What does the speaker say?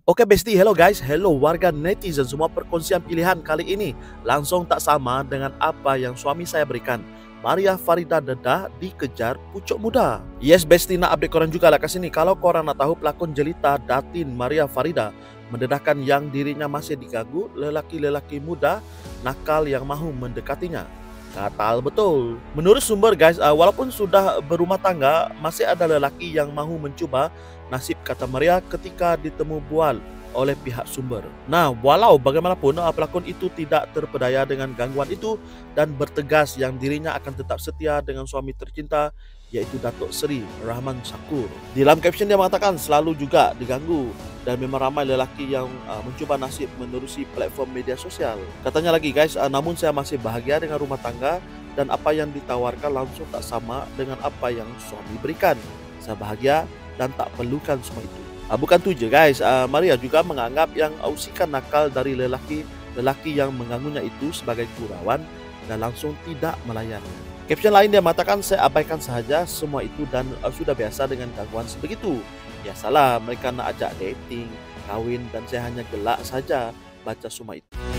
Oke Besti, hello guys, hello warga netizen semua. Perkongsian pilihan kali ini langsung tak sama dengan apa yang suami saya berikan. Maria Farida dedah dikejar pucuk muda. Yes Besti, nak update korang juga lah kat sini. Kalau korang nak tahu, pelakon jelita Datin Maria Farida mendedahkan yang dirinya masih diganggu lelaki-lelaki muda nakal yang mahu mendekatinya. Katal betul. Menurut sumber guys, walaupun sudah berumah tangga, masih ada lelaki yang mahu mencuba nasib, kata Maria ketika ditemu bual oleh pihak sumber. Nah, walau bagaimanapun, pelakon itu tidak terpedaya dengan gangguan itu dan bertegas yang dirinya akan tetap setia dengan suami tercinta, yaitu Datuk Seri Rahman Shakur. Di dalam caption dia mengatakan selalu juga diganggu dan memang ramai lelaki yang mencuba nasib menerusi platform media sosial. Katanya lagi guys, namun saya masih bahagia dengan rumah tangga dan apa yang ditawarkan langsung tak sama dengan apa yang suami berikan. Saya bahagia dan tak perlukan semua itu. Bukan tu je guys, Maria juga menganggap yang usikan nakal dari lelaki yang mengganggunya itu sebagai gurauan dan langsung tidak melayan. Caption lain dia mengatakan, saya abaikan sahaja semua itu dan sudah biasa dengan gangguan sebegitu. Biasalah mereka nak ajak dating, kahwin dan saya hanya gelak saja baca semua itu.